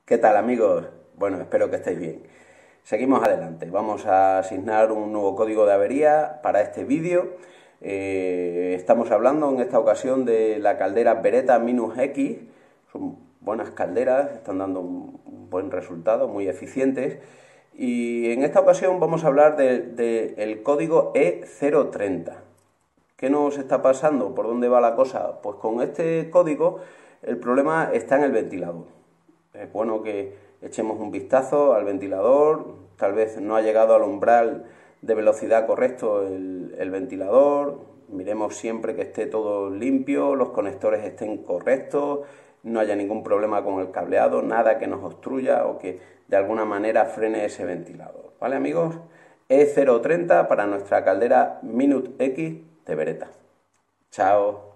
¿Qué tal, amigos? Bueno, espero que estéis bien. Seguimos adelante. Vamos a asignar un nuevo código de avería para este vídeo. Estamos hablando en esta ocasión de la caldera Beretta-X. Son buenas calderas, están dando un buen resultado, muy eficientes. Y en esta ocasión vamos a hablar del código E030. ¿Qué nos está pasando? ¿Por dónde va la cosa? Pues con este código el problema está en el ventilador. Es bueno que echemos un vistazo al ventilador, tal vez no ha llegado al umbral de velocidad correcto el ventilador, miremos siempre que esté todo limpio, los conectores estén correctos, no haya ningún problema con el cableado, nada que nos obstruya o que de alguna manera frene ese ventilador. ¿Vale, amigos? E030 para nuestra caldera Minute X de Beretta. Chao.